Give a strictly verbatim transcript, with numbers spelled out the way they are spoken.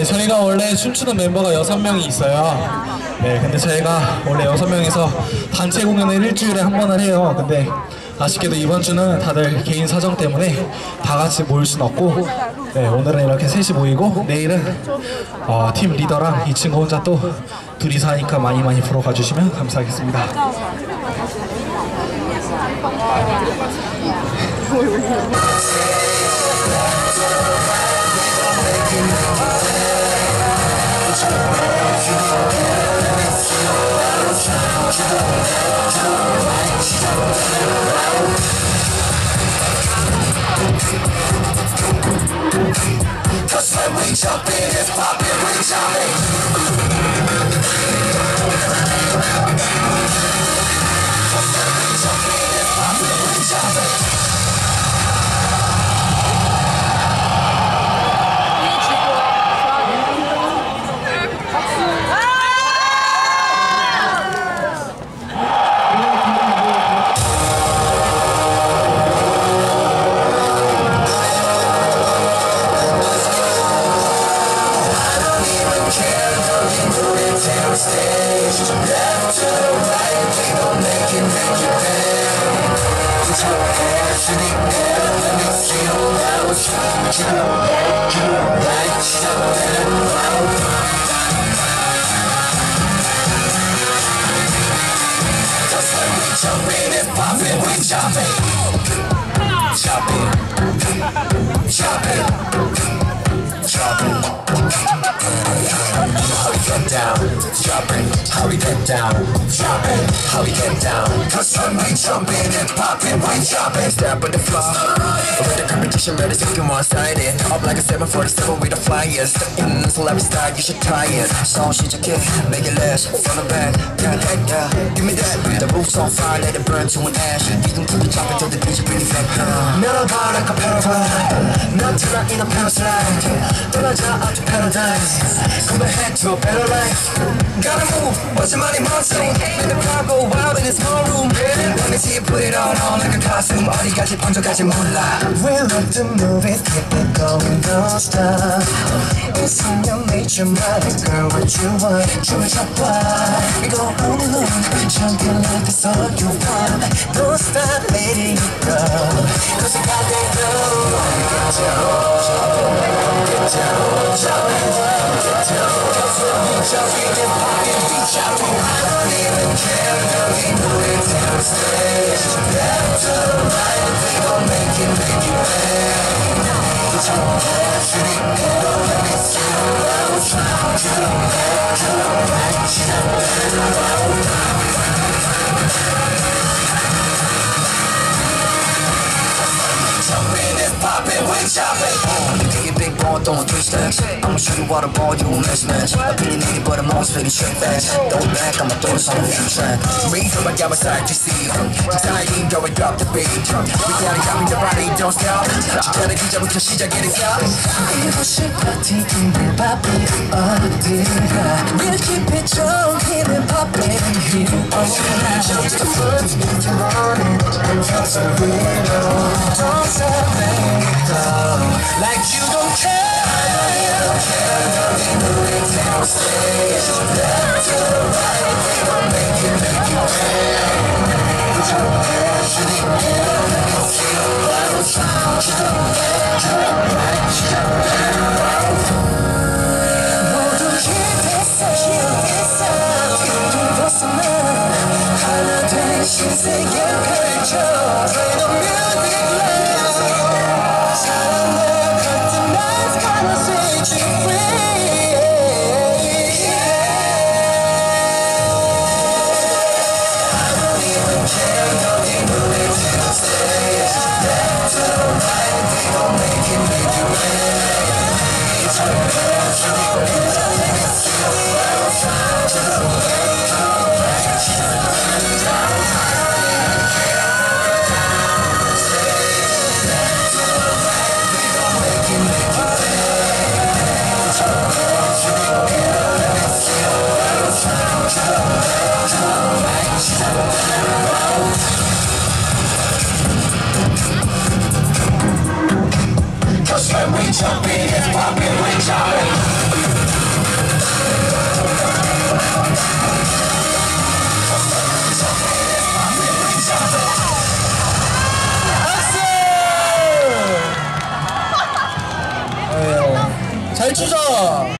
네, 저희가 원래 춤추는 멤버가 여섯 명이 있어요. 네, 근데 저희가 원래 여섯 명이서 단체 공연을 일주일에 한 번을 해요. 근데 아쉽게도 이번 주는 다들 개인 사정 때문에 다 같이 모일 순 없고, 네, 오늘은 이렇게 셋이 모이고 내일은 어, 팀 리더랑 이 친구 혼자 또 둘이서 하니까 많이 많이 보러 가주시면 감사하겠습니다. Cause when we jump in, it's poppin', we jump in. Down, drop it, how we get down, drop it, how we get down. Cause when we jump in and pop it, we jump it. Step on the floor, with the competition ready to get one-sided. Up like a seven forty-seven with the flyers. In celebrity style, you should try it. So she just kick, make it last, from the back, yeah, yeah, yeah. Give me that, the roof's on fire, let it burn to an ash. You can keep it chopping till the D J bring it back down. Metal bar like a paraglide, not tonight in a paraslide. 떨어져 out to paradise, come back to a better life. Gotta move, watch your money monsoon. Let the crowd go wild in this small room. Let me see you put it on, on like a costume. 어디까지 번져갈지 몰라. We like to move it, keep it going, don't stop. 웃으면 major money, girl, what you want? 춤을 춰봐. We go on and on, champion like it's all you want. Don't stop letting it go, cause you got that glow. Get down, get down, jump it, get down. Jumping and popping, we jumping. I don't even care, girl, we do it till the stage. Left to the right, we gon' make it, make it rain. It's your head, shooting down, let me see you out. To the left, to the right, jump it around. Jumping and popping, we jumping. Big ball, throwing three stacks. I'ma show you what a ball, you won't mismatch. Opinionated, but I'm always fading straight fast. Throw it back, I'ma throw this on the future track. Me from my got my side to see. Exciting, go and drop the beat. We gotta got me the body, don't stop. 기다려 기자부터 시작이니까. 이곳이 파티인데 바삐 어디가? We'll keep it strong, keep it poppin'. Here jump to the front, you're running, and just a window. Don't stop, let it go. Like you don't care, I don't care, girl, we do it till the stage. Left to the right, we gon' make it, make it rain. Put your head, shooting down, let me see you out. To the left, to the right, jump it around. 모두 기대서, 기대서, 기대서만 하나 된 신세계 펼쳐. Play the music loud. 사랑과 같은 날 시작.